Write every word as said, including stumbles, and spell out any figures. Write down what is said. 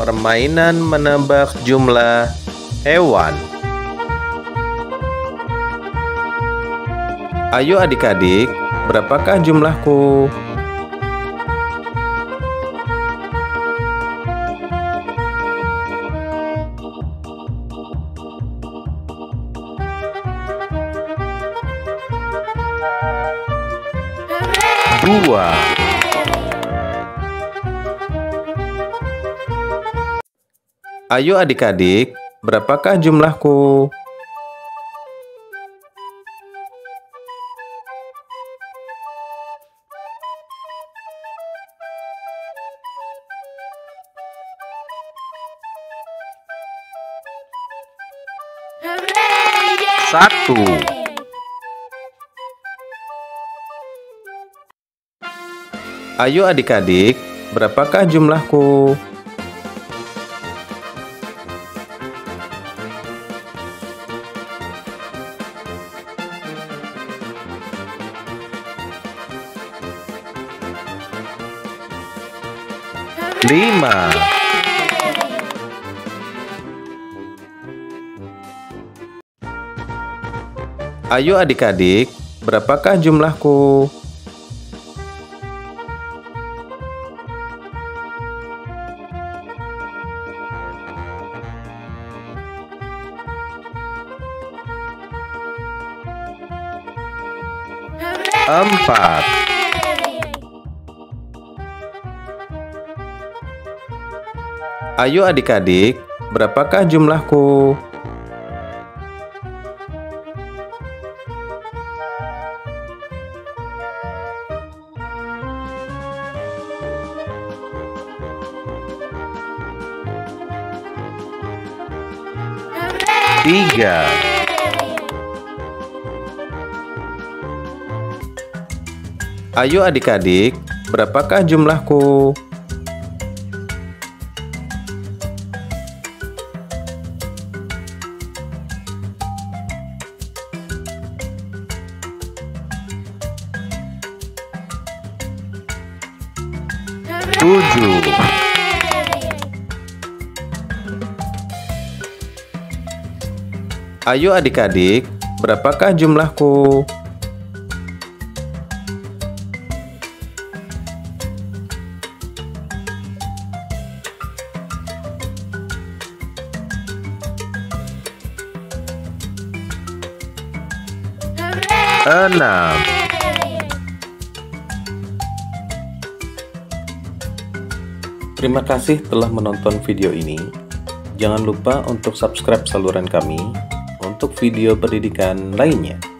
Permainan menebak jumlah hewan. Ayo adik-adik, berapakah jumlahku? Dua. Ayo adik-adik, berapakah jumlahku? Satu. Ayo adik-adik, berapakah jumlahku? Lima. Ayo adik-adik, berapakah jumlahku? Empat. Ayo adik-adik, berapakah jumlahku? Tiga. Ayo adik-adik, berapakah jumlahku? Tujuh. Ayo adik-adik, berapakah jumlahku? Enam. Terima kasih telah menonton video ini. Jangan lupa untuk subscribe saluran kami untuk video pendidikan lainnya.